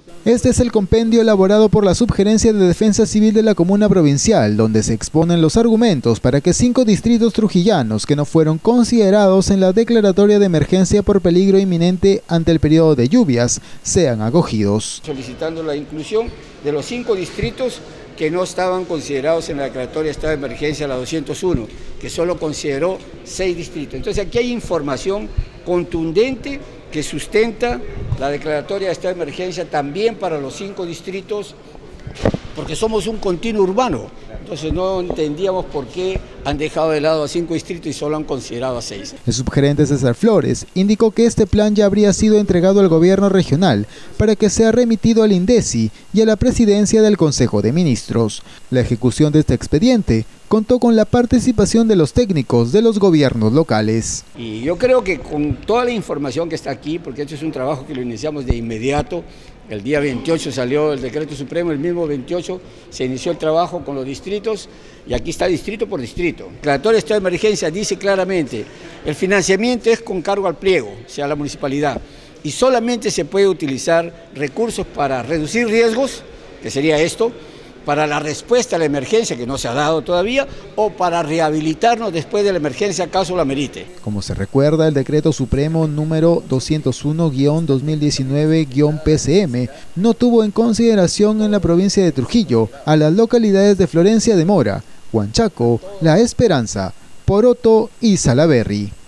Este es el compendio elaborado por la Subgerencia de Defensa Civil de la Comuna Provincial, donde se exponen los argumentos para que 5 distritos trujillanos que no fueron considerados en la declaratoria de emergencia por peligro inminente ante el periodo de lluvias sean acogidos. Solicitando la inclusión de los 5 distritos que no estaban considerados en la declaratoria de estado de emergencia, la 201, que solo consideró 6 distritos. Entonces aquí hay información contundente que sustenta la declaratoria de estado de emergencia también para los 5 distritos, porque somos un continuo urbano. Entonces no entendíamos por qué han dejado de lado a 5 distritos y solo han considerado a 6. El subgerente César Flores indicó que este plan ya habría sido entregado al gobierno regional para que sea remitido al INDECI y a la presidencia del Consejo de Ministros. La ejecución de este expediente contó con la participación de los técnicos de los gobiernos locales. Y yo creo que con toda la información que está aquí, porque esto es un trabajo que lo iniciamos de inmediato, el día 28 salió el decreto supremo, el mismo 28 se inició el trabajo con los distritos y aquí está distrito por distrito. La declaratoria de estado de emergencia dice claramente, el financiamiento es con cargo al pliego, o sea, a la municipalidad, y solamente se puede utilizar recursos para reducir riesgos, que sería esto, para la respuesta a la emergencia que no se ha dado todavía o para rehabilitarnos después de la emergencia caso la merite. Como se recuerda, el decreto supremo número 201-2019-PCM no tuvo en consideración en la provincia de Trujillo a las localidades de Florencia de Mora, Huanchaco, La Esperanza, Poroto y Salaberry.